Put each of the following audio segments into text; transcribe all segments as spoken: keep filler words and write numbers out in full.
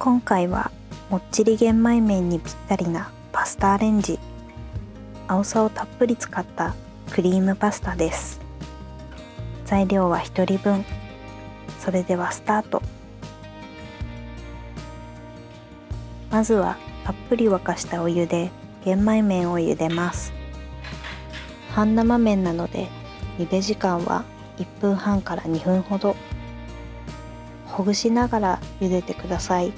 今回はもっちり玄米麺にぴったりなパスタアレンジ、あおさをたっぷり使ったクリームパスタです。材料はひとりぶん。それではスタート。まずはたっぷり沸かしたお湯で玄米麺を茹でます。半生麺なので茹で時間はいっぷんはんからにふんほど。ほぐしながら茹でてください。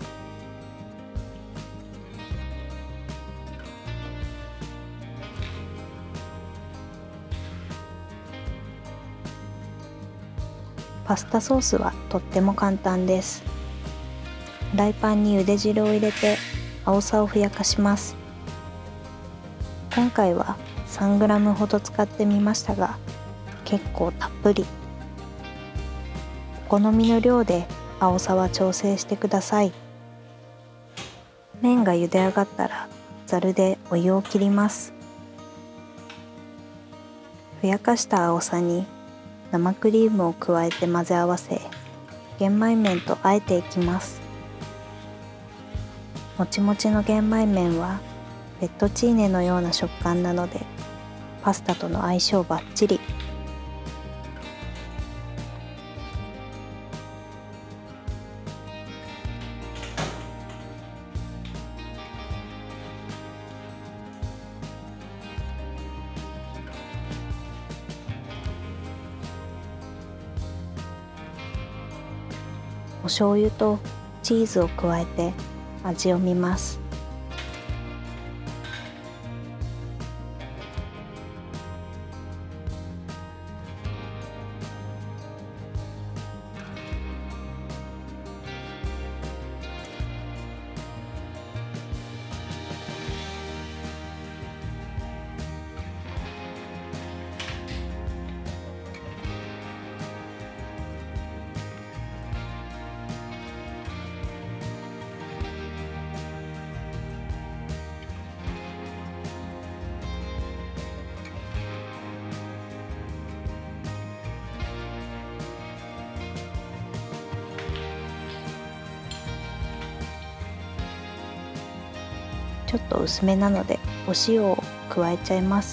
パスタソースはとっても簡単です。フライパンに茹で汁を入れてあおさをふやかします。今回は さんグラム ほど使ってみましたが、結構たっぷり。お好みの量であおさは調整してください。麺が茹で上がったらざるでお湯を切ります。ふやかしたあおさに生クリームを加えて混ぜ合わせ、玄米麺と和えていきます。もちもちの玄米麺はフェットチーネのような食感なのでパスタとの相性バッチリ。お醤油とチーズを加えて味を見ます。ちょっと薄めなのでお塩を加えちゃいます。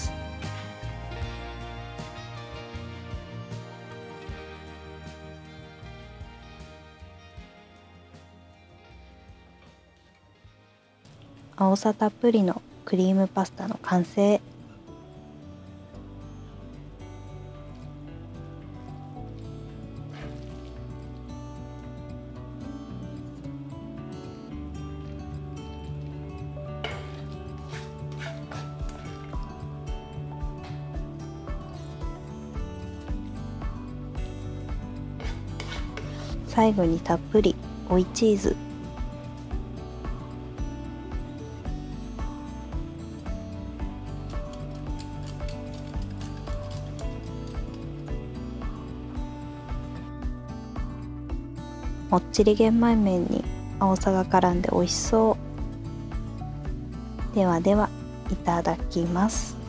あおさたっぷりのクリームパスタの完成。最後にたっぷり追いチーズ。もっちり玄米麺にあおさが絡んで美味しそう。ではでは、いただきます。